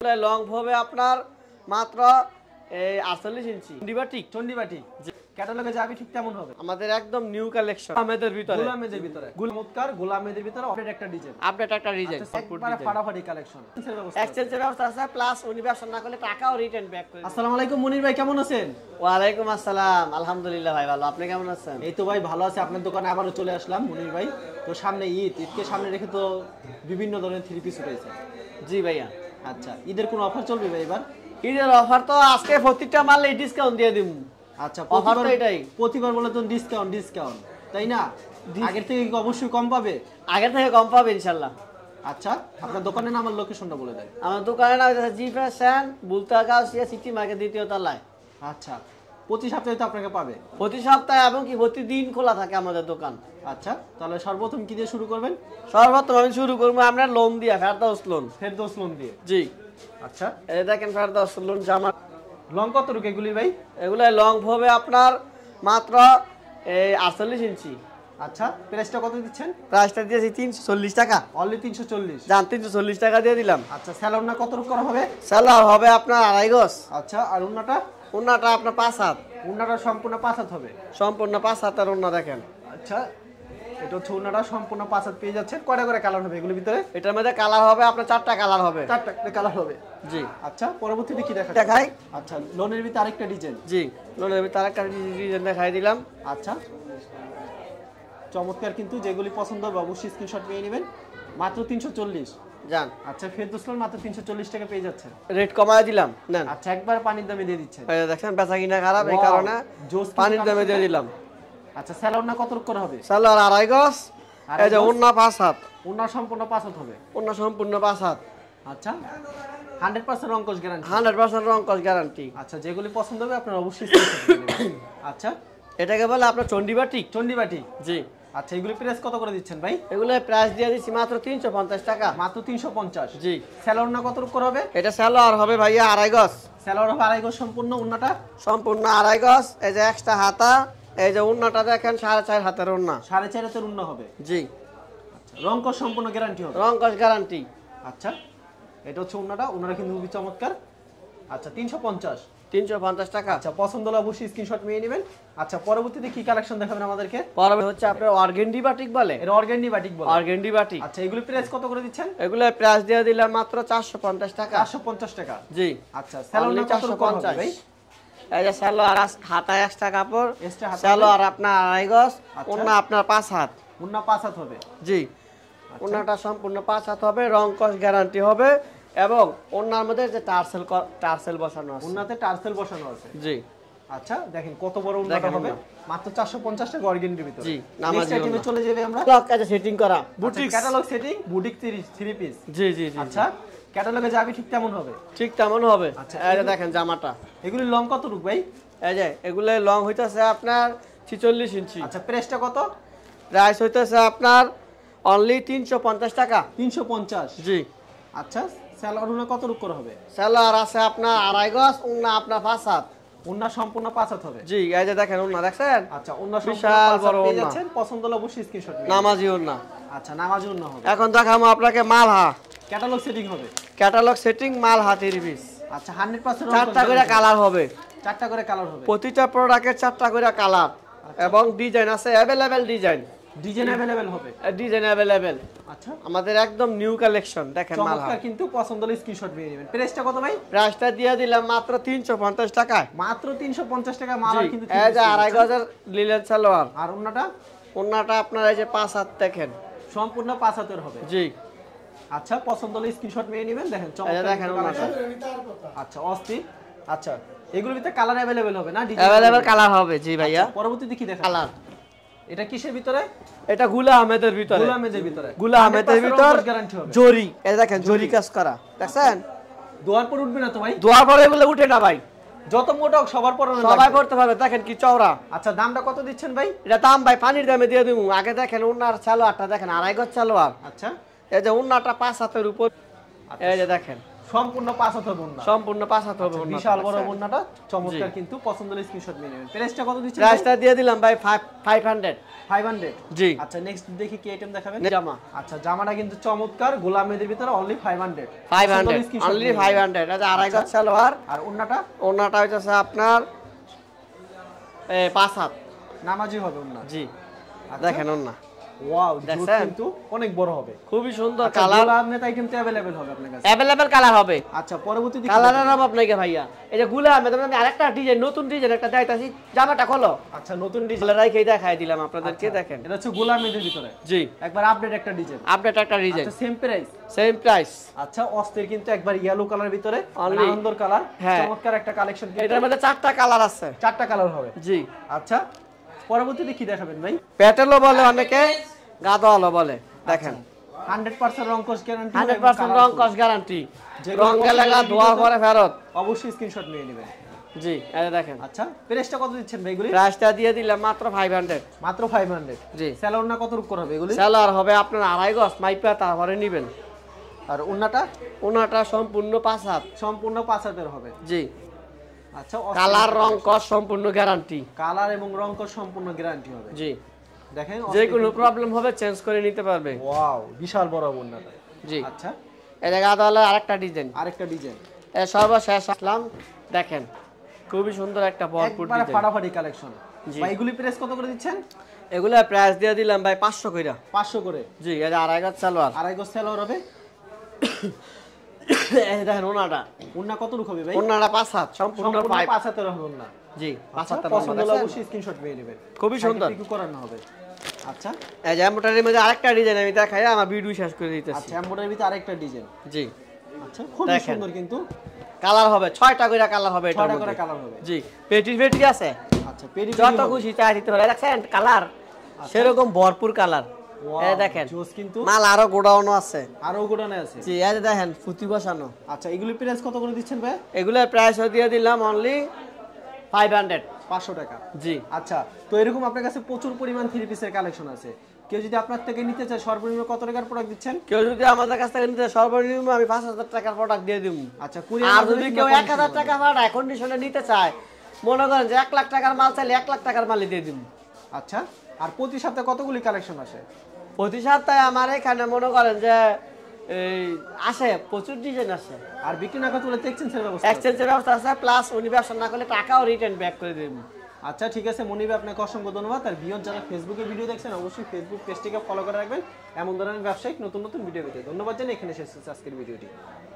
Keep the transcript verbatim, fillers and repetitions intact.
Long হবে আপনার মাত্র এই আটচল্লিশ ইঞ্চি চন্ডিবাটিক চন্ডিবাটিক ক্যাটালগে যাবে ঠিক তেমন হবে। আমাদের একদম নিউ কালেকশন আহমেদের ভিতরে গোলামেদের ভিতরে চমৎকার গোলামেদের ভিতরে আপডেট একটা ডিজাইন আপডেট একটা ডিজাইন একবারে ফাটাফাটি কালেকশন এক্সচেঞ্জের ব্যবস্থা আছে প্লাস উনি ব্যবসা না করলে টাকাও রিটার্ন ব্যাক করে। আসসালামু আলাইকুম মনির ভাই, কেমন আছেন? ওয়া আলাইকুম আসসালাম, আলহামদুলিল্লাহ ভাই ভালো, আপনি কেমন আছেন? এই তো ভাই ভালো আছে। আপনার দোকানে আবারও চলে আসলাম মনির ভাই। তো সামনে ঈদ, ঈদকে সামনে রেখে তো বিভিন্ন ধরনের থ্রি পিস রয়েছে। জি ভাইয়া। আচ্ছা, ঈদের কোনো অফার চলবে ভাই এবার? ঈদের অফার তো আজকে প্রত্যেকটা মালে ডিসকাউন্ট দিয়ে দিব। আচ্ছা, অফার তো এটাই, প্রতিবার বলে তো ডিসকাউন্ট ডিসকাউন্ট তাই না? আগের থেকে কি অবশ্যই কম পাবে? আগের থেকে কম পাবে ইনশাআল্লাহ। আচ্ছা, আপনার দোকানের নাম আর লোকেশনটা বলে দেন। আমার দোকানের নাম হচ্ছে G fashion, Bultagachhia city market দ্বিতীয় তলায়। আচ্ছা, প্রতি সপ্তাহে তো আপনাকে পাবে? প্রতি সপ্তাহে এবং কি প্রতিদিন খোলা থাকে আমাদের দোকান। আচ্ছা, তাহলে সর্বপ্রথম কি দিয়ে শুরু করবেন? সর্বপ্রথম আমি শুরু করবো আমরা লোন দিয়ে, ফেরদৌস লোন। ফেরদৌস লোন দিয়ে? জি। আচ্ছা, এই দেখেন ফেরদৌস লোন জামা। লং কত রুকে এগুলি ভাই? এগুলো লং হবে আপনার মাত্র এই আটচল্লিশ ইঞ্চি। আচ্ছা, প্রাইসটা কত দিচ্ছেন? প্রাইসটা দিয়েছি তিনশো চল্লিশ টাকা। অনলি তিনশো চল্লিশ? জান তিনশো চল্লিশ টাকা দিয়ে দিলাম। আচ্ছা, স্যালোর না কত রুক করা হবে? স্যালোয়ার হবে আপনার আড়াই গজ। আচ্ছা, আর উন্নাটা? উন্নাটা আপনার পাঁচ হাত। উন্নাটা সম্পূর্ণ পাঁচ হাত হবে? সম্পূর্ণ পাঁচ হাতের উন্না দেখেন। আচ্ছা, এটা হচ্ছে উন্নাটা সম্পূর্ণ পাঁচ হাত পেয়ে যাচ্ছে। কয়টা করে কালার হবে এগুলোর ভিতরে? এটার মধ্যে কালার হবে আপনার চারটা কালার হবে। চারটা কালার হবে? জি। আচ্ছা, পরবর্তীতে কি দেখা দেখাই? আচ্ছা, লোনের ভিতরে আরেকটা ডিজাইন? জি, লোনের ভিতরে আরেকটা ডিজাইন দেখাই দিলাম। আচ্ছা, চমৎকার, কিন্তু যেগুলি পছন্দ হবে অবশ্যই স্ক্রিনশট নিয়ে নেবেন। মাত্র তিনশো চল্লিশ? জান। আচ্ছা, ফেরদৌস লোন মাত্র তিনশো চল্লিশ টাকা পেয়ে যাচ্ছেন। রেট কমায় দিলাম নেন। আচ্ছা, একবার পানির দামে দিয়ে দিচ্ছেন। এই দেখেন বেচা কিনা খারাপ, এই কারণে পানির দামে দিয়ে দিলাম। আচ্ছা, স্যালোর না কত করে হবে? স্যালোয়ার আড়াই গজ, এই যে উন্না পাঁচ হাত। উন্না সম্পূর্ণ পাঁচ হাত হবে? উন্না সম্পূর্ণ পাঁচ হাত। আচ্ছা, হান্ড্রেড পার্সেন্ট রংকশ গ্যারান্টি? হান্ড্রেড পার্সেন্ট রংকশ গ্যারান্টি। আচ্ছা, যেগুলি পছন্দ হবে আপনার অবশ্যই স্ক্রিনশট নেবেন। আচ্ছা, এটাকে বলে আপনার চন্ডিবাটিক। চন্ডিবাটিক? জি। আচ্ছা, এগুলি প্রাইস কত করে দিচ্ছেন ভাই? এগুলো প্রাইস দিয়ে দিচ্ছি মাত্র তিনশো পঞ্চাশ টাকা। মাত্র তিনশো পঞ্চাশ? জি। স্যালোর না কত করে হবে? এটা স্যালোয়ার হবে ভাইয়া আড়াই গজ। স্যালোর হবে আড়াই গজ সম্পূর্ণ? উন্নাটা? সম্পূর্ণ আড়াই গজ। এই যে এক্সট্রা হাতা, এই যে উন্নাটা দেখেন সাড়ে চার হাতের উন্না। সাড়ে চার হাতের উন্না হবে? জি। আচ্ছা, রংকশ সম্পূর্ণ গ্যারান্টি হবে? রংকশ গ্যারান্টি। আচ্ছা, এটা হচ্ছে উন্নাটা। উন্নাটা কিন্তু খুবই চমৎকার। আচ্ছা, তিনশো পঞ্চাশ? তিনশো পঞ্চাশ টাকা। আচ্ছা, পছন্দ হলে অবশ্যই স্ক্রিনশট নিয়ে নেবেন। আচ্ছা, পরবর্তীতে কি কালেকশন দেখাবেন আমাদেরকে? পরবর্তী হচ্ছে আপনার অর্গেন্ডি বাটিক বলে। এর অর্গেন্ডি বাটিক বলে? Organdy batik. আচ্ছা, এগুলো প্রাইস কত করে দিচ্ছেন? এগুলো প্রাইস দিয়ে দিলাম মাত্র চারশো পঞ্চাশ টাকা। চারশো পঞ্চাশ টাকা? জি। আচ্ছা, স্যালোর চারশো পঞ্চাশ ভাই? এই যে সালোয়ার হাতা এক্সট্রা কাপড়, এক্সট্রা হাতা, সালোয়ার আপনার আড়াই গজ, ওন্না আপনার পাঁচ হাত। ওন্না পাঁচ হাত হবে? জি। ওন্নাটা সম্পূর্ণ পাঁচ হাত হবে, রং কস গ্যারান্টি হবে এবং ওন্নার মধ্যে যে টার্সেল টার্সেল বসানো আছে। ওন্নাতে টার্সেল বসানো আছে? জি। আচ্ছা, দেখেন কত বড় ওন্নাটা হবে। মাত্র চারশো পঞ্চাশ টাকা অর্গেন্ডির ভিতরে। জি। নেক্সট আইটেমে চলে যাবে আমরা। ব্লক কাজে সেটিং করা boutique catalogue setting, boutique three piece? জি জি জি। আচ্ছা, ক্যাটালগে যাবে ঠিক তেমন হবে? ঠিক তেমন হবে। আচ্ছা, এই যে দেখেন জামাটা। এগুলি লং কত রুক ভাই? এই যে এগুলো লং হইতাছে আপনার ছিচল্লিশ ইঞ্চি। আচ্ছা, প্রাইসটা কত? প্রাইস হইতাছে আপনার অনলি তিনশো পঞ্চাশ টাকা। তিনশো পঞ্চাশ? জি। আচ্ছা, সালোয়ার উন্না কত রুক করে হবে? সালোয়ার আছে আপনার আড়াই গজ, উন্না আপনার পাঁচ হাত। উন্না সম্পূর্ণ পাঁচ হাত হবে? জি। এই যে দেখেন উন্না দেখছেন? আচ্ছা, উন্না বিশাল বড় পেয়ে উন্না। যাচ্ছেন। পছন্দ হলে অবশ্যই স্ক্রিনশট নিন। নামাজি উন্না। আচ্ছা, নামাজি উন্না হবে। এখন দেখাবো আপনাকে মালহা। ক্যাটালগ সেটিং হবে? ক্যাটালগ সেটিং মালহা থ্রি পিস। আচ্ছা, হান্ড্রেড পার্সেন্ট চারটা করে কালার হবে। চারটা করে কালার হবে? প্রতিটা প্রোডাক্টের চারটা করে কালার এবং ডিজাইন আছে অ্যাভেলেবেল ডিজাইন। ডিজাইন अवेलेबल হবে? Design available. আচ্ছা, আমাদের একদম নিউ কালেকশন দেখেন মালহা। চমৎকার, কিন্তু পছন্দ হলে স্ক্রিনশট নিয়ে নেবেন। প্রাইসটা কত ভাই? প্রাইসটা দিয়ে দিলাম মাত্র তিনশো পঞ্চাশ টাকা। মাত্র তিনশো পঞ্চাশ টাকা মাল। কিন্তু এই যে আড়াই গজের লিলেন সালোয়ার। আর উন্নাটা? উন্নাটা আপনার এই যে পাঁচ হাত দেখেন, সম্পূর্ণ পাঁচ হাতের হবে? জি। আচ্ছা, পছন্দ হলে স্ক্রিনশট নিয়ে নেবেন। দেখেন চমৎকার দেখেন উন্নাটা। আচ্ছা, অস্থির। আচ্ছা, এগুলোর ভিতরে কালার अवेलेबल হবে না? ডিজাইন অ্যাভেলেবল কালার হবে। জি ভাইয়া। পরবর্তীতে কি দেখা? কালার এটা কিসের ভিতরে? এটা গুলা আহমেদের ভিতরে। গুলা আহমেদের ভিতরে? গুলা আহমেদের ভিতরে জরি। এই দেখেন জরি কাজ করা দেখছেন? দোয়ার পর উঠবে না তো ভাই? দোয়ার পরে এগুলো উঠে না ভাই। যত মোটা হোক সবার পর সবাই পড়তে পারবে। দেখেন কি চওড়া। আচ্ছা, দামটা কত দিচ্ছেন ভাই? এটা দাম ভাই পানির দামে দিয়ে দিব। আগে দেখেন উন্নার সালোয়ারটা দেখেন আড়াই গজ সালোয়ার। আচ্ছা, এই যে উন্নাটা পাঁচ হাতের উপর। এই যে দেখেন সম্পূর্ণ পাঁচ হাত হবে ওন্না। সম্পূর্ণ পাঁচ হাত হবে ওন্না। বিশাল বড় ওন্নাটা চমৎকার, কিন্তু পছন্দ হলে স্ক্রিনশট নিয়ে নেবেন। প্রাইসটা কত দিচ্ছেন? প্রাইসটা দিয়ে দিলাম ভাই পাঁচশো। পাঁচশো জি। আচ্ছা, নেক্সট দেখি কি আইটেম দেখাবেন? জামা। আচ্ছা, জামাটা কিন্তু চমৎকার, গোলামেদের ভিতরে অনলি পাঁচশো। পাঁচশো অনলি পাঁচশো। এটা আড়াই গজ সালোয়ার। আর ওন্নাটা? ওন্নাটা হইতাছে আপনার এই পাঁচ হাত নামাজি হবে ওন্না। জি। দেখেন ওন্না। ওয়াও, দেখছেন? কিন্তু অনেক বড় হবে। খুবই সুন্দর আচ্ছা, কালার। গোলামের আইটেম তো अवेलेबल হবে আপনার কাছে? अवेलेबल কালার হবে। আচ্ছা, পরবর্তী দিকে কালারের অভাব নাই ভাইয়া। এই যে গুলা আমি তোমাদের আরেকটা ডিজাইন, নতুন ডিজাইন একটা দেখাইতাছি। জামাটা খোলো। আচ্ছা, নতুন ডিজাইন ডিজাইন রাইখে দেখাই দিলাম আপনাদেরকে। দেখেন এটা হচ্ছে গোলামেদের ভিতরে। জি। একবার আপডেট একটা ডিজাইন। আপডেট একটা ডিজাইন। আচ্ছা, সেম প্রাইস? Same price. আচ্ছা, অস্থির কিন্তু একবার ইয়েলো কালার ভিতরে, Only- আনন্দর কালার, হ্যাঁ। চমৎকার একটা কালেকশন। এটার মধ্যে চারটা কালার আছে। চারটা কালার হবে। জি। আচ্ছা, পরবর্তীতে কি দেখাবেন ভাই? প্যাটেলও বলে অনেকে, গাদোয়ালও বলে। দেখেন হান্ড্রেড পার্সেন্ট রং কস গ্যারান্টি, হান্ড্রেড পার্সেন্ট রং কস গ্যারান্টি। যে রং কোনো গেলে পছন্দের ধোয়ার ভিডিওতে- পরে ফেরত। অবশ্যই স্ক্রিনশট নিয়ে নেবেন। জি, এই দেখেন। আচ্ছা, প্রাইসটা কত দিচ্ছেন ভাই এগুলি? প্রাইসটা দিয়ে দিলাম মাত্র পাঁচশো। মাত্র পাঁচশো। জি। সেলর না কত রূপ হবে এগুলি? সেলার হবে আপনার আড়াই গজ, মাইপা তারপরে নিবেন। আর ওন্নাটা? ওনাটা সম্পূর্ণ পাঁচ হাত। সম্পূর্ণ পাঁচ হাতের হবে। জি। আচ্ছা, কালার রং কস সম্পূর্ণ গ্যারান্টি। কালার এবং রং কস সম্পূর্ণ গ্যারান্টি হবে। জি। দেখেন, যে কোনো প্রবলেম হবে চেঞ্জ করে নিতে পারবে। ওয়াও, বিশাল বড় ওন্নাটা। জি। আচ্ছা, এই যে গাদোয়ালের আরেকটা ডিজাইন। আরেকটা ডিজাইন। এ সর্বশেষ আসলাম। দেখেন খুবই সুন্দর একটা ভরপুর একবারে ডিজাইন। ফাটাফাটি কালেকশন। জি। ভাই এগুলি প্রাইস কত করে দিচ্ছেন? এগুলা প্রাইস দিয়ে দিলাম ভাই পাঁচশো কইরা। পাঁচশো করে। জি। এই যে আড়াই গজ সালোয়ার। আড়াই গজ সেলর হবে। এই যে দেখেন ওনাটা। ওন্না কত রূপ হবে ভাই? ওনাটা পাঁচ হাত সম্পূর্ণ সম্পূর্ণ পাইপ। পাঁচ হাতের হবে ওন্না। জি। পাঁচ আচ্ছা, হাতের পছন্দ হলে লম্বা। অবশ্যই স্ক্রিনশট নিয়ে নেবেন। খুবই সুন্দর। কি করানো হবে? আচ্ছা। এই যে এমব্রয়ডারির মধ্যে আরেকটা ডিজাইন আমি দেখাই, আমার ভিডিও শেষ করে দিতেছি। আচ্ছা, এমব্রয়ডারির ভিতরে আরেকটা ডিজাইন। জি। আচ্ছা, খুব দেখেন। সুন্দর কিন্তু। কালার হবে ছয়টা কইরা কালার হবে এটার ছয়টা মধ্যে। করে কালার হবে। জি। পেটি পেটি আছে। আচ্ছা, পেরি যত খুশি চাই দিতে পারে। দেখছেন কালার সেরকম ভরপুর কালার। এই দেখেন জোস কিন্তু। মাল আরো গোডাউনও আছে। আরো গোডানে আছে। জি। এই যে দেখেন ফুটি বসানো। আচ্ছা, এগুলি প্রাইস কত করে দিচ্ছেন ভাই? এগুলোর প্রাইস দিয়ে দিলাম অনলি পাঁচশো। পাঁচশো টাকা। জি। আচ্ছা, তো এরকম আপনার কাছে প্রচুর পরিমাণ থ্রি পিসের কালেকশন আছে। কেউ যদি আপনার থেকে নিতে চায় সর্বনিম্ন কত টাকার প্রোডাক্ট দিচ্ছেন? কেউ যদি আমাদের কাছ থেকে নিতে চায় সর্বনিম্ন আমি পাঁচ হাজার টাকার প্রোডাক্ট দিয়ে দিব। আচ্ছা, আর যদি কেউ এক হাজার টাকা পাঠায় কন্ডিশনে নিতে চায়, মনে করেন যে এক লাখ টাকার মাল চাইলে এক লাখ টাকার মালই দিয়ে দিব। আচ্ছা, আর প্রতি সপ্তাহে কতগুলি কালেকশন আসে? প্রতি সপ্তাহে আমার এখানে মনে করেন যে এই আসে প্রচুর ডিজাইন আসে। আর বিক্রি না করতে হলে এক্সচেঞ্জের ব্যবস্থা আছে? এক্সচেঞ্জের ব্যবস্থা আছে, প্লাস উনি ব্যবসা না করলে টাকাও রিটার্ন ব্যাক করে দেব। আচ্ছা, ঠিক আছে মনিব, আপনাকে অসংখ্য ধন্যবাদ। আর ভিউয়ার যারা ফেসবুকে ভিডিও দেখছেন অবশ্যই ফেসবুক পেজটিকে ফলো করে রাখবেন এমন ধরনের ব্যবসায়িক নতুন নতুন ভিডিও পেতে। ধন্যবাদ জানাই, এখানে শেষ করছি আজকের ভিডিওটি।